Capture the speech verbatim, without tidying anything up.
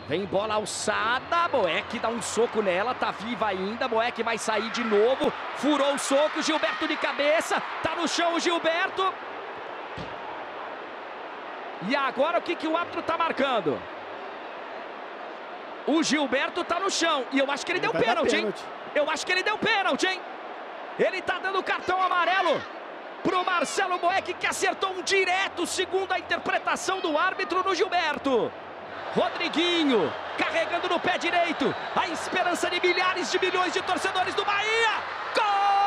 Vem bola alçada, Boeck dá um soco nela, tá viva ainda, Boeck vai sair de novo, furou o soco, Gilberto de cabeça, tá no chão o Gilberto. E agora o que, que o árbitro tá marcando? O Gilberto tá no chão, e eu acho que ele, ele deu pênalti, hein? Eu acho que ele deu pênalti, hein? Ele tá dando cartão amarelo pro Marcelo Boeck, que acertou um direto, segundo a interpretação do árbitro, no Gilberto. Rodriguinho, carregando no pé direito, a esperança de milhares de milhões de torcedores do Bahia. Gol!